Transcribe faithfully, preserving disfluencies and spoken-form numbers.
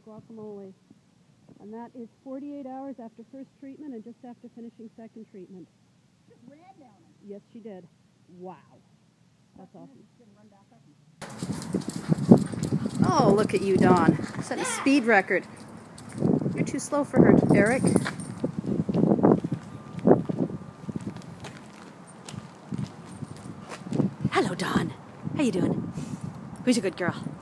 guacamole. And that is forty-eight hours after first treatment and just after finishing second treatment. Just ran down it. Yes, she did. Wow. That's awesome. Oh, look at you, Dawn. Setting a speed record. You're too slow for her, Eric. Hello, Dawn. How you doing? Who's a good girl?